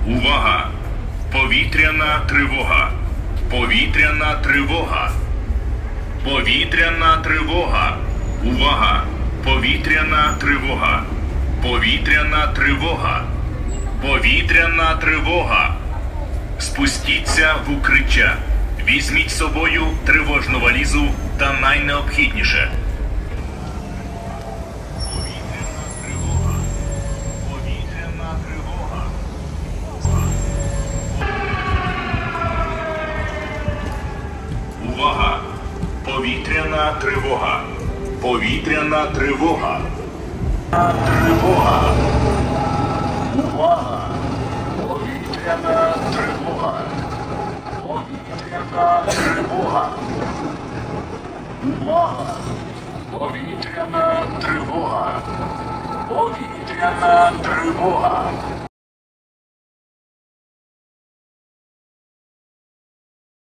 Увага! Повітряна тривога! Повітряна тривога! Повітряна тривога! Увага! Повітряна тривога! Повітряна тривога! Повітряна тривога! Спустіться в укриття. Візьміть з собою тривожну валізу та найнеобхідніше. Повітряна тривога! Повітряна тривога! Увага! Повітряна тривога! Повітряна тривога! Тривога! Увага! Повітряна тривога! Повітряна тривога! Увага! Повітряна тривога! Повітряна тривога!